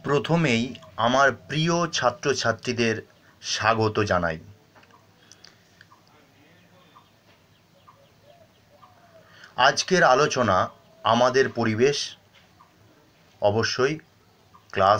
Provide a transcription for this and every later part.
প্রথমেই আমার প্রিয় ছাত্রছাত্রীদের স্বাগত জানাই। আজকের আলোচনা আমাদের পরিবেশ, অবশ্যই ক্লাস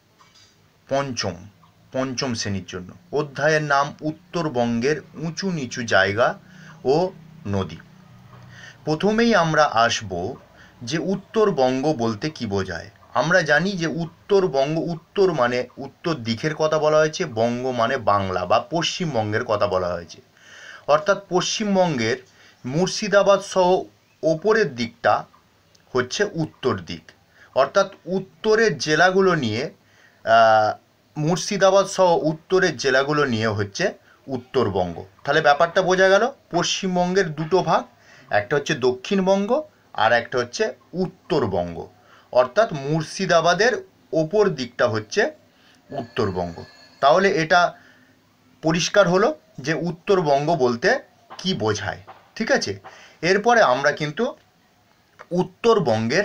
পঞ্চম শ্রেণীর জন্য। অধ্যায়ের নাম উত্তরবঙ্গের উঁচু নিচু জায়গা ও নদী। প্রথমেই আমরা আসব যে উত্তরবঙ্গ বলতে কী বোঝায়। আমরা জানি যে উত্তরবঙ্গ, উত্তর মানে উত্তর দিকের কথা বলা হয়েছে, বঙ্গ মানে বাংলা বা পশ্চিমবঙ্গের কথা বলা হয়েছে। অর্থাৎ পশ্চিমবঙ্গের মুর্শিদাবাদ সহ ওপরের দিকটা হচ্ছে উত্তর দিক। অর্থাৎ উত্তরের জেলাগুলো নিয়ে মুর্শিদাবাদ সহ উত্তরের জেলাগুলো নিয়ে হচ্ছে উত্তরবঙ্গ। তাহলে ব্যাপারটা বোঝা গেল। পশ্চিমবঙ্গের দুটো ভাগ, একটা হচ্ছে দক্ষিণবঙ্গ আর একটা হচ্ছে উত্তরবঙ্গ। অর্থাৎ মুর্শিদাবাদের ওপর দিকটা হচ্ছে উত্তরবঙ্গ। তাহলে এটা পরিষ্কার হলো যে উত্তরবঙ্গ বলতে কি বোঝায়। ঠিক আছে, এরপরে আমরা কিন্তু উত্তরবঙ্গের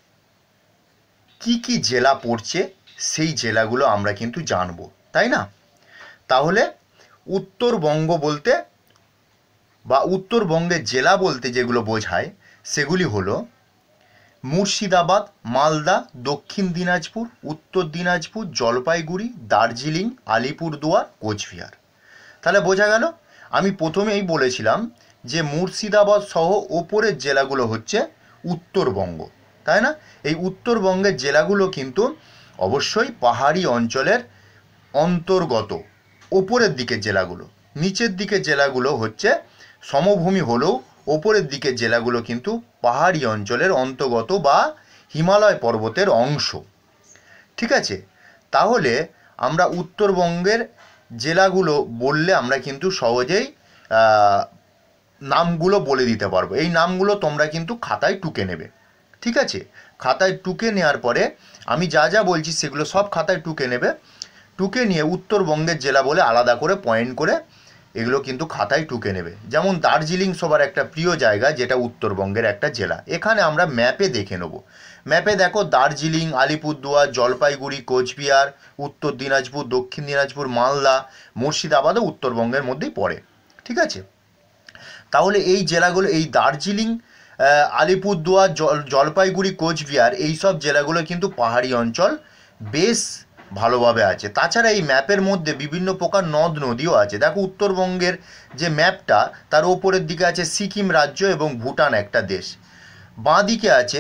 কি কি জেলা পড়ছে সেই জেলাগুলো আমরা কিন্তু জানব, তাই না? তাহলে উত্তরবঙ্গ বলতে বা উত্তরবঙ্গের জেলা বলতে যেগুলো বোঝায় সেগুলি হলো মুর্শিদাবাদ, মালদা, দক্ষিণ দিনাজপুর, উত্তর দিনাজপুর, জলপাইগুড়ি, দার্জিলিং, আলিপুরদুয়ার, কোচবিহার। তাহলে বোঝা গেল। আমি প্রথমেই বলেছিলাম যে মুর্শিদাবাদ সহ ওপরের জেলাগুলো হচ্ছে উত্তরবঙ্গ, তাই না? এই উত্তরবঙ্গের জেলাগুলো কিন্তু অবশ্যই পাহাড়ি অঞ্চলের অন্তর্গত। ওপরের দিকের জেলাগুলো, নিচের দিকের জেলাগুলো হচ্ছে সমভূমি হলেও ওপরের দিকের জেলাগুলো কিন্তু পাহাড়ি অঞ্চলের অন্তর্গত বা হিমালয় পর্বতের অংশ। ঠিক আছে, তাহলে আমরা উত্তরবঙ্গের জেলাগুলো বললে আমরা কিন্তু সহজেই নামগুলো বলে দিতে পারবো। এই নামগুলো তোমরা কিন্তু খাতায় টুকে নেবে। ঠিক আছে, খাতায় টুকে নেওয়ার পরে আমি যা যা বলছি সেগুলো সব খাতায় টুকে নেবে। টুকে নিয়ে উত্তরবঙ্গের জেলা বলে আলাদা করে পয়েন্ট করে এগুলো কিন্তু খাতায় টুকে নেবে। যেমন দার্জিলিং সবার একটা প্রিয় জায়গা, যেটা উত্তরবঙ্গের একটা জেলা। এখানে আমরা ম্যাপে দেখে নেব। ম্যাপে দেখো দার্জিলিং, আলিপুরদুয়ার, জলপাইগুড়ি, কোচবিহার, উত্তর দিনাজপুর, দক্ষিণ দিনাজপুর, মালদা, মুর্শিদাবাদও উত্তরবঙ্গের মধ্যেই পড়ে। ঠিক আছে, তাহলে এই জেলাগুলো, এই দার্জিলিং, আলিপুরদুয়ার, জলপাইগুড়ি, কোচবিহার, এই সব জেলাগুলো কিন্তু পাহাড়ি অঞ্চল বেশ ভালোভাবে আছে। তাছাড়া এই ম্যাপের মধ্যে বিভিন্ন প্রকার নদ নদীও আছে। দেখো উত্তরবঙ্গের যে ম্যাপটা, তার ওপরের দিকে আছে সিকিম রাজ্য এবং ভুটান একটা দেশ। বাঁ দিকে আছে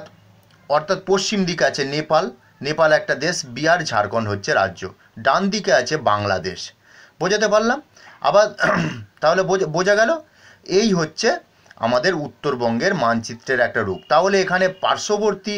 অর্থাৎ পশ্চিম দিকে আছে নেপাল একটা দেশ, বিহার, ঝাড়খণ্ড হচ্ছে রাজ্য। ডান দিকে আছে বাংলাদেশ। বোঝাতে পারলাম? আবার তাহলে বোঝা গেল এই হচ্ছে আমাদের উত্তরবঙ্গের মানচিত্রের একটা রূপ। তাহলে এখানে পার্শ্ববর্তী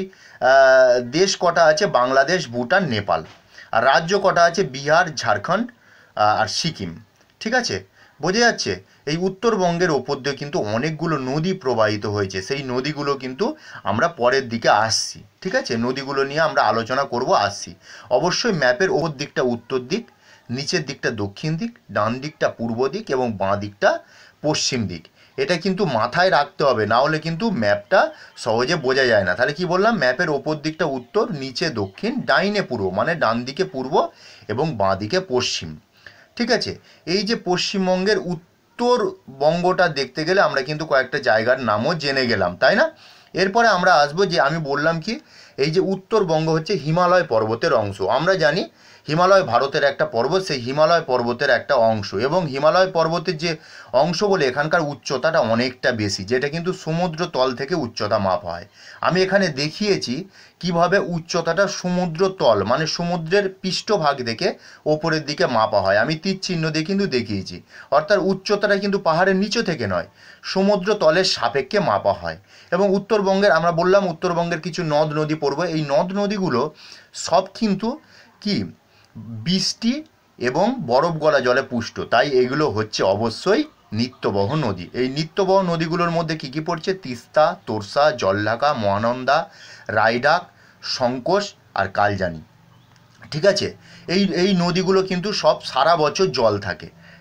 দেশ কটা আছে? বাংলাদেশ, ভুটান, নেপাল। আর রাজ্য কটা আছে? বিহার, ঝাড়খণ্ড আর সিকিম। ঠিক আছে, বোঝা যাচ্ছে? এই উত্তরবঙ্গের ওপর দিয়ে কিন্তু অনেকগুলো নদী প্রবাহিত হয়েছে। সেই নদীগুলো কিন্তু আমরা পরের দিকে আসছি। ঠিক আছে, নদীগুলো নিয়ে আমরা আলোচনা করব, আসছি। অবশ্যই ম্যাপের ওপর দিকটা উত্তর দিক, নিচের দিকটা দক্ষিণ দিক, ডান দিকটা পূর্ব দিক এবং বাঁ দিকটা পশ্চিম দিক। এটা কিন্তু মাথায় রাখতে হবে, না হলে কিন্তু ম্যাপটা সহজে বোঝা যায় না। তাহলে কি বললাম? ম্যাপের ওপর দিকটা উত্তর, নিচে দক্ষিণ, ডাইনে পূর্ব, মানে ডান দিকে পূর্ব এবং বাঁ দিকে পশ্চিম। ঠিক আছে, এই যে পশ্চিমবঙ্গের উত্তরবঙ্গটা দেখতে গেলে আমরা কিন্তু কয়েকটা জায়গার নামও জেনে গেলাম, তাই না? এরপরে আমরা আসবো যে আমি বললাম কি, এই যে উত্তরবঙ্গ হচ্ছে হিমালয় পর্বতের অংশ। আমরা জানি হিমালয় ভারতের একটা পর্বত, সেই হিমালয় পর্বতের একটা অংশ। এবং হিমালয় পর্বতের যে অংশ বলে এখানকার উচ্চতাটা অনেকটা বেশি, যেটা কিন্তু সমুদ্র তল থেকে উচ্চতা মাপ হয়। আমি এখানে দেখিয়েছি কিভাবে উচ্চতাটা সমুদ্র তল মানে সমুদ্রের পৃষ্ঠভাগ থেকে ওপরের দিকে মাপা হয়। আমি তীর চিহ্ন দিয়ে কিন্তু দেখিয়েছি। অর্থাৎ উচ্চতাটা কিন্তু পাহাড়ের নিচে থেকে নয়, সমুদ্র তলের সাপেক্ষে মাপা হয়। এবং উত্তরবঙ্গের, আমরা বললাম উত্তরবঙ্গের কিছু নদ নদী পড়বো। এই নদ নদীগুলো সব কিন্তু কি বৃষ্টি এবং বরফ গলা জলে পুষ্ট, তাই এগুলো হচ্ছে অবশ্যই নিত্যবহ নদী। এই নিত্যবহ নদীগুলোর মধ্যে কী কী পড়ছে? তিস্তা, তোরসা, জলঢাকা, মহানন্দা, রায়ডাক, সংকোশ আর কালজানি। ঠিক আছে, এই নদীগুলো কিন্তু সব সারা বছর জল থাকে।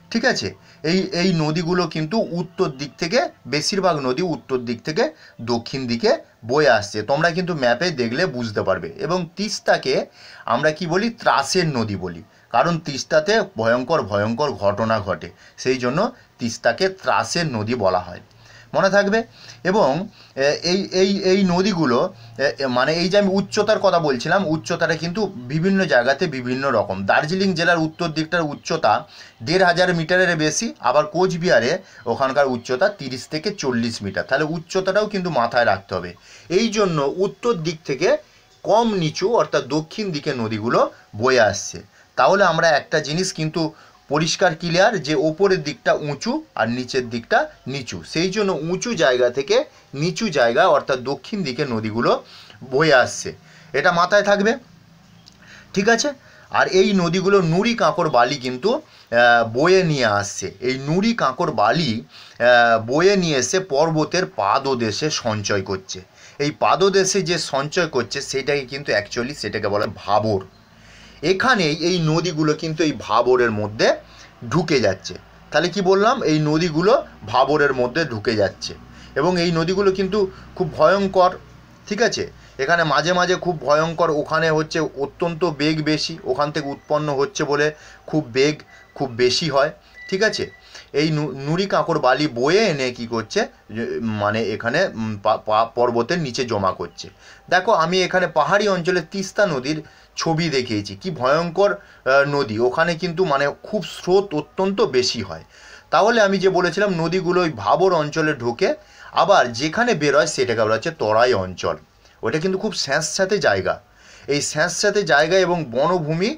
ঠিক আছে। এই নদীগুলো কিন্তু উত্তর দিক থেকে, বেশিরভাগ নদী উত্তর দিক থেকে দক্ষিণ দিকে বয়ে আসছে, তোমরা কিন্তু ম্যাপে দেখলে বুঝতে পারবে। এবং তিস্তাকে আমরা কি বলি, ত্রাসের নদী বলি, কারণ তিস্তাতে ভয়ঙ্কর ভয়ঙ্কর ঘটনা ঘটে, সেই জন্য তিস্তাকে ত্রাসের নদী বলা হয়, মনে থাকবে। এবং এই এই এই নদীগুলো মানে এই যে আমি উচ্চতার কথা বলছিলাম, উচ্চতাটা কিন্তু বিভিন্ন জায়গাতে বিভিন্ন রকম। দার্জিলিং জেলার উত্তর দিকটার উচ্চতা 1500 মিটারের বেশি, আবার কোচবিহারে ওখানকার উচ্চতা 30 থেকে 40 মিটার। তাহলে উচ্চতাটাও কিন্তু মাথায় রাখতে হবে। এই জন্য উত্তর দিক থেকে কম নিচু, অর্থাৎ দক্ষিণ দিকে নদীগুলো বয়ে আসছে। তাহলে আমরা একটা জিনিস কিন্তু পরিষ্কার ক্লিয়ার, যে ওপরের দিকটা উঁচু আর নিচের দিকটা নিচু, সেই জন্য উঁচু জায়গা থেকে নিচু জায়গা অর্থাৎ দক্ষিণ দিকে নদীগুলো বয়ে আসছে, এটা মাথায় থাকবে, ঠিক আছে। আর এই নদীগুলো নুড়ি কাঁকড় বালি কিন্তু বয়ে নিয়ে আসছে। এই নুড়ি কাঁকড় বালি বয়ে নিয়ে এসে পর্বতের পাদদেশে সঞ্চয় করছে। এই পাদদেশে যে সঞ্চয় করছে সেটাকে কিন্তু অ্যাকচুয়ালি সেটাকে বলা ভাবর। এখানেই এই নদীগুলো কিন্তু এই ভাবরের মধ্যে ঢুকে যাচ্ছে। তাহলে কি বললাম, এই নদীগুলো ভাবরের মধ্যে ঢুকে যাচ্ছে এবং এই নদীগুলো কিন্তু খুব ভয়ঙ্কর, ঠিক আছে। এখানে মাঝে মাঝে খুব ভয়ঙ্কর, ওখানে হচ্ছে অত্যন্ত বেগ বেশি, ওখান থেকে উৎপন্ন হচ্ছে বলে খুব বেগ খুব বেশি হয়, ঠিক আছে। এই নুড়ি কাঁকড় বালি বয়ে এনে কী করছে, মানে এখানে পর্বতের নিচে জমা করছে। দেখো আমি এখানে পাহাড়ি অঞ্চলে তিস্তা নদীর ছবি দেখিয়েছি, কি ভয়ঙ্কর নদী, ওখানে কিন্তু মানে খুব স্রোত অত্যন্ত বেশি হয়। তাহলে আমি যে বলেছিলাম নদীগুলো ওই ভাবর অঞ্চলে ঢোকে, আবার যেখানে বেরোয় সেটাকে বলা হচ্ছে তরাই অঞ্চল। ওটা কিন্তু খুব স্যাঁতস্যাঁতে জায়গা, এই স্যাঁতস্যাঁতে জায়গা এবং বনভূমি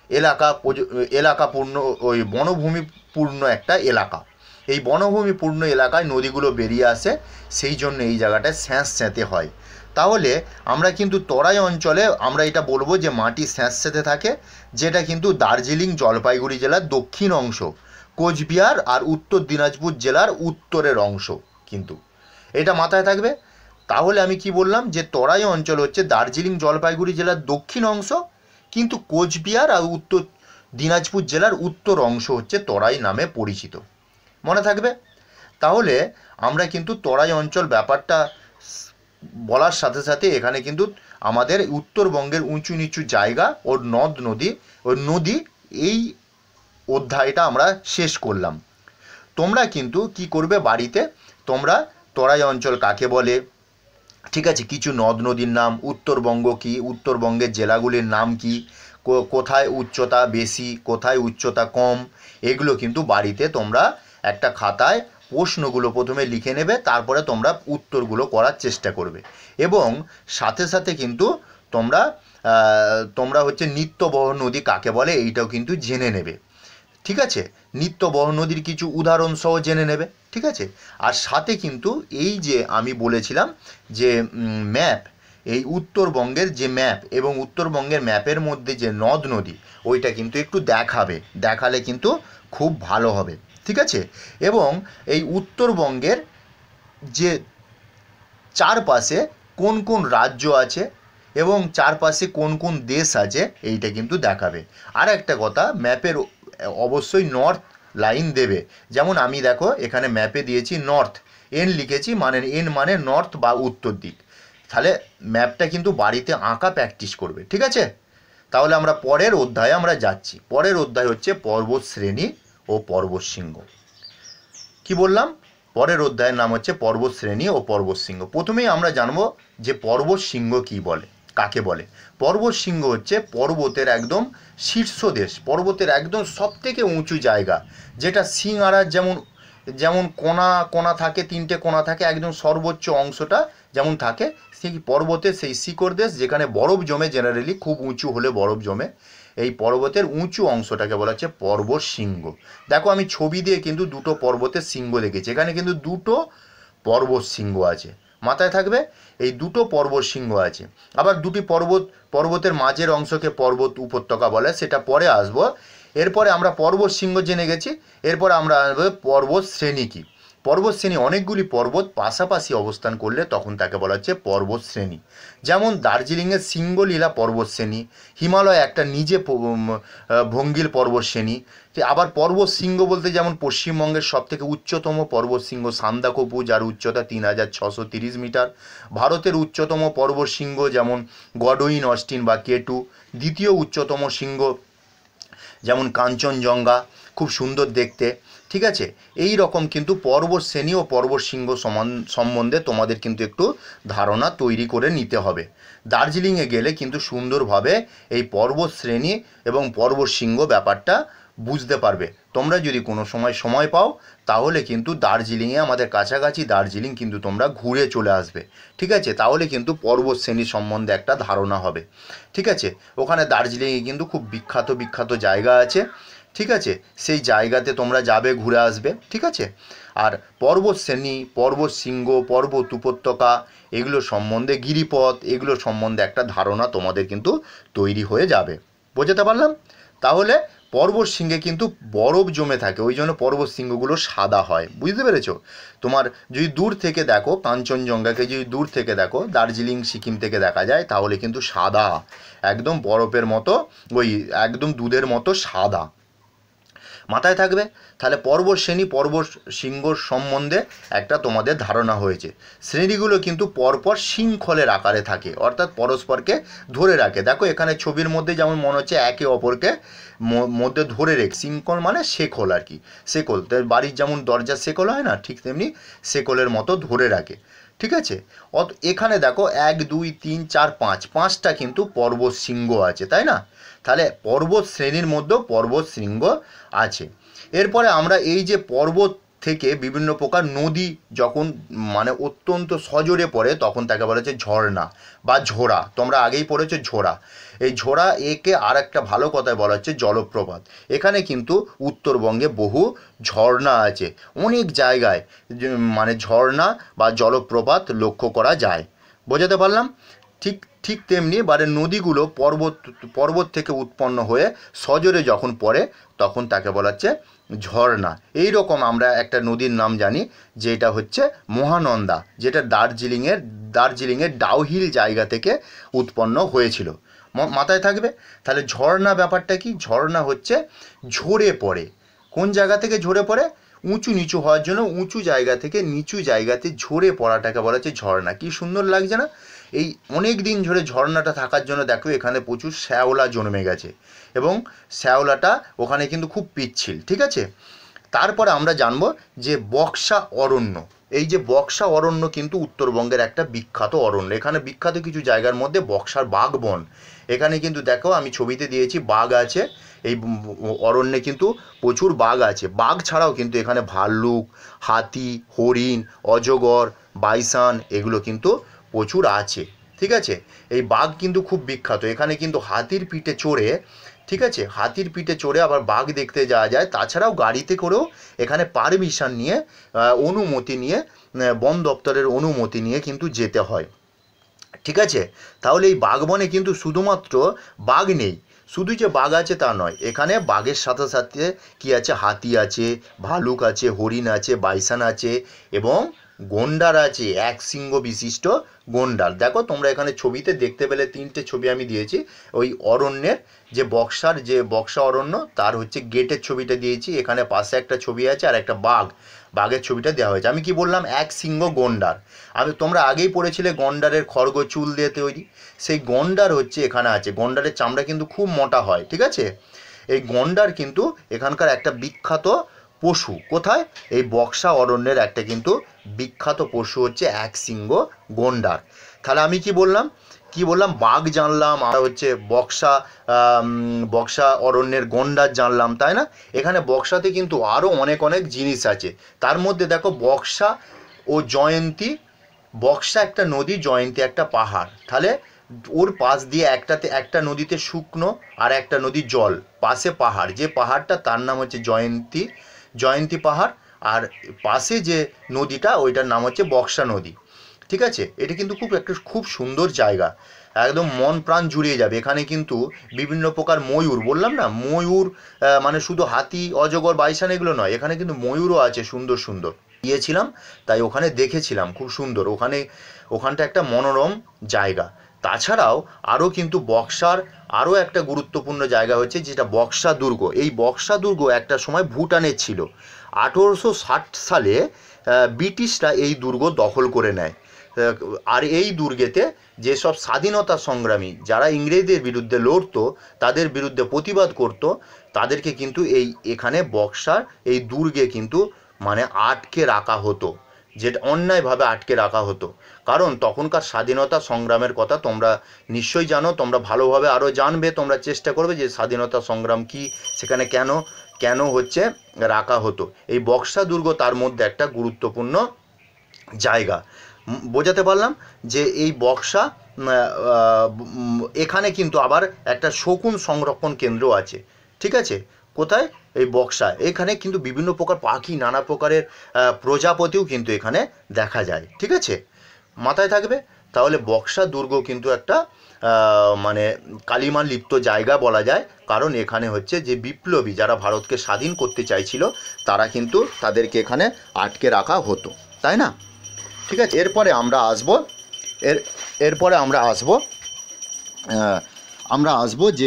এলাকাপূর্ণ, ওই বনভূমিপূর্ণ একটা এলাকা। এই বনভূমিপূর্ণ এলাকায় নদীগুলো বেরিয়ে আসে, সেই জন্য এই জায়গাটায় স্যাঁতস্যাঁতে হয়। তাহলে আমরা কিন্তু তরাই অঞ্চলে আমরা এটা বলবো যে মাটি স্যাঁতস্যাঁতে থাকে, যেটা কিন্তু দার্জিলিং জলপাইগুড়ি জেলার দক্ষিণ অংশ, কোচবিহার আর উত্তর দিনাজপুর জেলার উত্তরের অংশ কিন্তু, এটা মাথায় থাকবে। তাহলে আমি কি বললাম, যে তরাই অঞ্চল হচ্ছে দার্জিলিং জলপাইগুড়ি জেলার দক্ষিণ অংশ, কিন্তু কোচবিহার আর উত্তর দিনাজপুর জেলার উত্তর অংশ হচ্ছে তরাই নামে পরিচিত, মনে থাকবে। তাহলে আমরা কিন্তু তরাই অঞ্চল ব্যাপারটা বলার সাথে সাথে এখানে কিন্তু আমাদের উত্তরবঙ্গের উঁচু নিচু জায়গা ও নদ নদী ও নদী, এই অধ্যায়টা আমরা শেষ করলাম। তোমরা কিন্তু কি করবে, বাড়িতে তোমরা তরাই অঞ্চল কাকে বলে, ঠিক আছে, কিছু নদ নদীর নাম, উত্তরবঙ্গ কি, উত্তরবঙ্গের জেলাগুলির নাম কি, কোথায় উচ্চতা বেশি কোথায় উচ্চতা কম, এগুলো কিন্তু বাড়িতে তোমরা একটা খাতায় প্রশ্নগুলো প্রথমে লিখে নেবে, তারপরে তোমরা উত্তরগুলো করার চেষ্টা করবে। এবং সাথে সাথে কিন্তু তোমরা হচ্ছে নিত্যবহ নদী কাকে বলে এইটাও কিন্তু জেনে নেবে, ঠিক আছে। নিত্যবহ নদীর কিছু উদাহরণ সহ জেনে নেবে, ঠিক আছে। আর সাথে কিন্তু এই যে আমি বলেছিলাম যে ম্যাপ, এই উত্তরবঙ্গের যে ম্যাপ এবং উত্তরবঙ্গের ম্যাপের মধ্যে যে নদ নদী, ওইটা কিন্তু একটু দেখালে কিন্তু খুব ভালো হবে, ঠিক আছে। এবং এই উত্তরবঙ্গের যে চারপাশে কোন কোন রাজ্য আছে এবং চারপাশে কোন কোন দেশ আছে, এইটা কিন্তু দেখাবে। আর একটা কথা, ম্যাপের অবশ্যই নর্থ লাইন দেবে, যেমন আমি দেখো এখানে ম্যাপে দিয়েছি নর্থ, এন লিখেছি, মানে এন মানে নর্থ বা উত্তর দিক। তাহলে ম্যাপটা কিন্তু বাড়িতে আঁকা প্র্যাকটিস করবে, ঠিক আছে। তাহলে আমরা পরের অধ্যায়ে আমরা যাচ্ছি। পরের অধ্যায় হচ্ছে পর্বত শ্রেণী ও পর্বত শৃঙ্গ। কি বললাম, পরের অধ্যায়ের নাম হচ্ছে পর্বত শ্রেণী ও পর্বত শৃঙ্গ। প্রথমেই আমরা জানবো যে পর্বত শৃঙ্গ কি বলে, কাকে বলে। পর্বত শৃঙ্গ হচ্ছে পর্বতের একদম শীর্ষদেশ, পর্বতের একদম সবথেকে উঁচু জায়গা, যেটা সিংহারার যেমন কোণা কোণা থাকে, তিনটে কোণা থাকে, একদম সর্বোচ্চ অংশটা যেমন থাকে, সেই পর্বতের সেই শিখর দেশ, যেখানে বরফ জমে, জেনারেলি খুব উঁচু হলে বরফ জমে, এই পর্বতের উঁচু অংশটাকে বলা হচ্ছে পর্বত শৃঙ্গ। দেখো আমি ছবি দিয়ে কিন্তু দুটো পর্বতের শৃঙ্গ দেখেছি, এখানে কিন্তু দুটো পর্বত শৃঙ্গ আছে, মাথায় থাকবে, এই দুটো পর্বত শৃঙ্গ আছে। আবার দুটি পর্বতের মাঝের অংশকে পর্বত উপত্যকা বলে, সেটা পরে আসবো। এরপরে আমরা পর্বত শৃঙ্গ জেনে গেছি, এরপরে আমরা আসবো পর্বত শ্রেণী কি। পর্বতশ্রেণী অনেকগুলি পর্বত পাশাপাশি অবস্থান করলে তখন তাকে বলা হচ্ছে পর্বতশ্রেণী। যেমন দার্জিলিংয়ের সিঙ্গলীলা পর্বতশ্রেণী, হিমালয় একটা নিজে ভঙ্গিল পর্বতশ্রেণী। আবার পর্বত শৃঙ্গ বলতে যেমন পশ্চিমবঙ্গের সবথেকে উচ্চতম পর্বতশৃঙ্গ সান্দাকফু, যার উচ্চতা 3630 মিটার। ভারতের উচ্চতম পর্বতশৃঙ্গ যেমন গডউইন অস্টিন বা কেটু। দ্বিতীয় উচ্চতম শৃঙ্গ যেমন কাঞ্চনজঙ্ঘা, খুব সুন্দর দেখতে। ঠিক আছে, এই রকম কিন্তু পর্বত শ্রেণী ও পর্বত শৃঙ্গ সম্বন্ধে তোমাদের কিন্তু একটু ধারণা তৈরি করে নিতে হবে। দার্জিলিংয়ে গেলে কিন্তু সুন্দরভাবে এই পর্বত শ্রেণী এবং পর্বত শৃঙ্গ ব্যাপারটা বুঝতে পারবে। তোমরা যদি কোনো সময় পাও তাহলে কিন্তু দার্জিলিংয়ে, আমাদের কাছাকাছি দার্জিলিং কিন্তু তোমরা ঘুরে চলে আসবে। ঠিক আছে, তাহলে কিন্তু পর্বত শ্রেণী সম্বন্ধে একটা ধারণা হবে। ঠিক আছে, ওখানে দার্জিলিংয়ে কিন্তু খুব বিখ্যাত জায়গা আছে। ঠিক আছে, সেই জায়গাতে তোমরা যাবে, ঘুরে আসবে। ঠিক আছে, আর পর্বত শ্রেণী, পর্বত শৃঙ্গ, পর্বত উপত্যকা এগুলো সম্বন্ধে, গিরিপথ এগুলো সম্বন্ধে একটা ধারণা তোমাদের কিন্তু তৈরি হয়ে যাবে। বোঝাতে পারলাম? তাহলে পর্বত শৃঙ্গে কিন্তু বরফ জমে থাকে, ওই জন্য পর্বত শৃঙ্গগুলো সাদা হয়। বুঝতে পেরেছো? তোমার যদি দূর থেকে দেখো, কাঞ্চনজঙ্ঘাকে যদি দূর থেকে দেখো, দার্জিলিং সিকিম থেকে দেখা যায়, তাহলে কিন্তু সাদা, একদম বরফের মতো, ওই একদম দুধের মতো সাদা। মাথায় থাকবে। তাহলে পর্বত শ্রেণী, পর্বত শৃঙ্গ সম্বন্ধে একটা তোমাদের ধারণা হয়েছে। শ্রেণীগুলো কিন্তু পরপর শৃঙ্খলের আকারে থাকে, অর্থাৎ পরস্পরকে ধরে রাখে। দেখো এখানে ছবির মধ্যে যেমন মনে হচ্ছে একে অপরকে মধ্যে ধরে রেখে, শৃঙ্খল মানে শেকল আর কি, শেকল। বাড়ির যেমন দরজার শেকল হয় না, ঠিক তেমনি শেকলের মতো ধরে রাখে। ঠিক আছে, এখানে দেখো 1 2 3 4 5, 5টা কিন্তু পর্বত শৃঙ্গ আছে, তাই না? তাহলে পর্বত শ্রেণীর মধ্যেও পর্বত শৃঙ্গ আছে। এরপরে আমরা এই যে পর্বত থেকে বিভিন্ন প্রকার নদী যখন মানে অত্যন্ত সজোরে পড়ে, তখন তাকে বলা হচ্ছে ঝর্ণা বা ঝোড়া। তোমরা আগেই পড়েছো ঝোড়া। এই ঝোড়া একে আর একটা ভালো কথায় বলা হচ্ছে জলপ্রপাত। এখানে কিন্তু উত্তরবঙ্গে বহু ঝর্ণা আছে, অনেক জায়গায় মানে ঝর্ণা বা জলপ্রপাত লক্ষ্য করা যায়। বোঝাতে পারলাম? ঠিক ঠিক তেমনি এবারে নদীগুলো পর্বত থেকে উৎপন্ন হয়ে সজোরে যখন পড়ে, তখন তাকে বলা হচ্ছে ঝর্ণা। এই রকম আমরা একটা নদীর নাম জানি, যেটা হচ্ছে মহানন্দা, যেটা দার্জিলিংয়ের ডাউহিল জায়গা থেকে উৎপন্ন হয়েছিল। মাথায় থাকবে। তাহলে ঝর্ণা ব্যাপারটা কি? ঝর্ণা হচ্ছে ঝরে পড়ে। কোন জায়গা থেকে ঝরে পড়ে? উঁচু নিচু হওয়ার জন্য উঁচু জায়গা থেকে নিচু জায়গাতে ঝরে পড়াটাকে বলা হচ্ছে ঝর্ণা। কি সুন্দর লাগছে না? এই অনেক দিন ধরে ঝর্ণাটা থাকার জন্য দেখো এখানে প্রচুর শ্যাওলা জন্মে গেছে, এবং শ্যাওলাটা ওখানে কিন্তু খুব পিচ্ছিল। ঠিক আছে, তারপরে আমরা জানবো যে বক্সা অরণ্য। এই যে বক্সা অরণ্য কিন্তু উত্তরবঙ্গের একটা বিখ্যাত অরণ্য। এখানে বিখ্যাত কিছু জায়গার মধ্যে বক্সার বাঘবন। এখানে কিন্তু দেখো আমি ছবিতে দিয়েছি, বাঘ আছে। এই অরণ্যে কিন্তু প্রচুর বাঘ আছে। বাঘ ছাড়াও কিন্তু এখানে ভাল্লুক, হাতি, হরিণ, অজগর, বাইসন এগুলো কিন্তু প্রচুর আছে। ঠিক আছে, এই বাঘ কিন্তু খুব বিখ্যাত। এখানে কিন্তু হাতির পিঠে চড়ে, ঠিক আছে, হাতির পিঠে চড়ে আবার বাঘ দেখতে যাওয়া যায়। তাছাড়াও গাড়িতে করেও এখানে পারমিশন নিয়ে, অনুমতি নিয়ে, বন দপ্তরের অনুমতি নিয়ে কিন্তু যেতে হয়। ঠিক আছে, তাহলে এই বাঘবনে কিন্তু শুধুমাত্র বাঘ নেই, শুধু যে বাঘ আছে তা নয়, এখানে বাঘের সাথে সাথে কি আছে? হাতি আছে, ভালুক আছে, হরিণ আছে, বাইসন আছে, এবং গন্ডার আছে, এক শৃঙ্গ বিশিষ্ট গন্ডার। দেখো তোমরা এখানে ছবিতে দেখতে পেলে, 3টে ছবি আমি দিয়েছি। ওই অরণ্যের যে বক্সা অরণ্য, তার হচ্ছে গেটের ছবিটা দিয়েছি। এখানে পাশে একটা ছবি আছে, আর একটা বাঘের ছবিটা দেওয়া হয়েছে। আমি কি বললাম? এক শৃঙ্গ গন্ডার। তোমরা আগেই পড়েছিলে গন্ডারের খড়গ চুল দিয়ে তৈরি। সেই গন্ডার হচ্ছে এখানে আছে। গন্ডারের চামড়া কিন্তু খুব মোটা হয়। ঠিক আছে, এই গন্ডার কিন্তু এখানকার একটা বিখ্যাত পশু। কোথায়? এই বক্সা অরণ্যের একটা কিন্তু বিখ্যাত পশু হচ্ছে এক শৃঙ্গ গন্ডার। তাহলে আমি কি বললাম? বাঘ জানলাম, আর হচ্ছে বক্সা অরণ্যের গন্ডার জানলাম, তাই না? এখানে বক্সাতে কিন্তু আরও অনেক জিনিস আছে। তার মধ্যে দেখো বক্সা ও জয়ন্তী। বক্সা একটা নদী, জয়ন্তী একটা পাহাড়। তাহলে ওর পাশ দিয়ে একটা নদীতে শুকনো, আর একটা নদী জল, পাশে পাহাড়। যে পাহাড়টা তার নাম হচ্ছে জয়ন্তী পাহাড়, আর পাশে যে নদীটা ওইটার নাম হচ্ছে বক্সা নদী। ঠিক আছে, এটা কিন্তু খুব সুন্দর জায়গা, একদম মন প্রাণ জুড়িয়ে যাবে। এখানে কিন্তু বিভিন্ন প্রকার ময়ূর, বললাম না ময়ূর, মানে শুধু হাতি, অজগর, বাইসন এগুলো নয়, এখানে কিন্তু ময়ূরও আছে সুন্দর সুন্দর। গিয়েছিলাম, তাই ওখানে দেখেছিলাম, খুব সুন্দর ওখানটা একটা মনোরম জায়গা। তাছাড়াও আরও কিন্তু বক্সার আরও একটা গুরুত্বপূর্ণ জায়গা হচ্ছে যেটা বক্সা দুর্গ। এই বক্সা দুর্গ একটা সময় ভুটানের ছিল। 1860 সালে ব্রিটিশরা এই দুর্গ দখল করে নেয়। আর এই দুর্গেতে যেসব স্বাধীনতা সংগ্রামী যারা ইংরেজদের বিরুদ্ধে লড়তো, তাদের বিরুদ্ধে প্রতিবাদ করতো, তাদেরকে কিন্তু এখানে বক্সার এই দুর্গে কিন্তু মানে আটকে রাখা হতো, যেটা অন্যায়ভাবে আটকে রাখা হতো। কারণ তখনকার স্বাধীনতা সংগ্রামের কথা তোমরা নিশ্চয়ই জানো, তোমরা ভালোভাবে আরও জানবে, তোমরা চেষ্টা করবে যে স্বাধীনতা সংগ্রাম কি, সেখানে কেন কেন হচ্ছে রাখা হতো। এই বক্সা দুর্গ তার মধ্যে একটা গুরুত্বপূর্ণ জায়গা। বোঝাতে পারলাম যে এই বক্সা এখানে কিন্তু আবার একটা শকুন সংরক্ষণ কেন্দ্র আছে, ঠিক আছে? কোথায়? এই বক্সা। এখানে কিন্তু বিভিন্ন প্রকার পাখি, নানা প্রকারের প্রজাপতিও কিন্তু এখানে দেখা যায়, ঠিক আছে? মাথায় থাকবে। তাহলে বক্সা দুর্গ কিন্তু একটা মানে কালিমা লিপ্ত জায়গা বলা যায়, কারণ এখানে হচ্ছে যে বিপ্লবী যারা ভারতকে স্বাধীন করতে চাইছিল, তারা কিন্তু তাদেরকে এখানে আটকে রাখা হতো, তাই না? ঠিক আছে, এরপরে আমরা আসবো এরপরে আমরা আসবো যে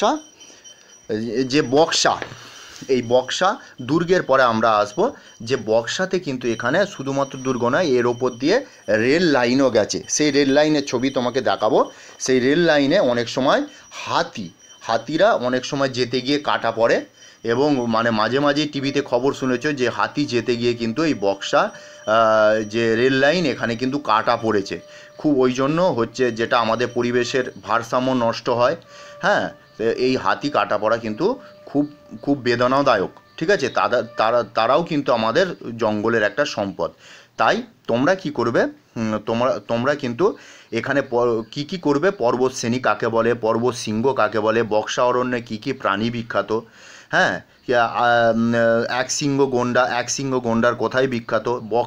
বক্সা এই বক্সা দুর্গের পরে আমরা আসবো যে বক্সাতে কিন্তু এখানে শুধুমাত্র দুর্গ নয়, এর ওপর দিয়ে রেল লাইনও গেছে। সেই রেল লাইনের ছবি তোমাকে দেখাবো। সেই রেল লাইনে অনেক সময় হাতিরা অনেক সময় যেতে গিয়ে কাটা পড়ে, এবং মানে মাঝে মাঝে টিভিতে খবর শুনেছ যে হাতি যেতে গিয়ে কিন্তু এই বক্সা যে রেল লাইন এখানে কিন্তু কাটা পড়েছে। খুব ওই জন্য হচ্ছে যেটা আমাদের পরিবেশের ভারসাম্য নষ্ট হয়। হ্যাঁ, এই হাতি কাটা পড়া কিন্তু খুব খুব বেদনাদায়ক, ঠিক আছে? তারাও কিন্তু আমাদের জঙ্গলের একটা সম্পদ। তাই তোমরা কি করবে, তোমরা কিন্তু এখানে কি করবে, পর্বত শ্রেণী কাকে বলে, পর্বত শৃঙ্গ কাকে বলে, বক্সা অরণ্যে কী কী প্রাণী বিখ্যাত, হ্যাঁ, এক সিংহ গন্ডার কোথায় বিখ্যাত,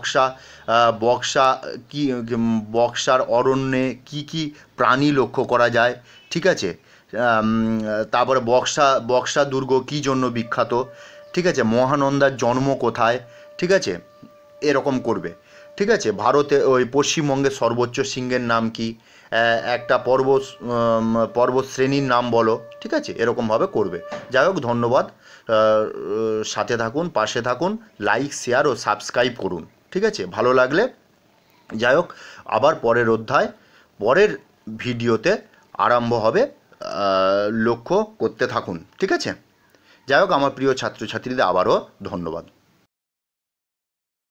বক্সার অরণ্যে কি কি প্রাণী লক্ষ্য করা যায়, ঠিক আছে? তারপরে বক্সা দুর্গ কী জন্য বিখ্যাত, ঠিক আছে? মহানন্দার জন্ম কোথায়, ঠিক আছে? এরকম করবে, ঠিক আছে? ভারতে ওই পশ্চিমবঙ্গের সর্বোচ্চ শৃঙ্গের নাম কি, একটা পর্বত শ্রেণীর নাম বলো, ঠিক আছে? এরকমভাবে করবে। যাই হোক, ধন্যবাদ। সাথে থাকুন, পাশে থাকুন, লাইক, শেয়ার ও সাবস্ক্রাইব করুন, ঠিক আছে? ভালো লাগলে। যাই হোক, আবার পরের ভিডিওতে আরম্ভ হবে, লক্ষ্য করতে থাকুন, ঠিক আছে? যাই হোক, আমার প্রিয় ছাত্রছাত্রীদের আবারও ধন্যবাদ।